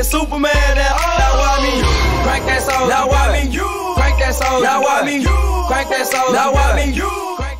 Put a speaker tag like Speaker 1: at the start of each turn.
Speaker 1: Superman. Now I mean you crank that soul. Now I mean you crank that soul. Now I mean you crank that soul. Now I mean you.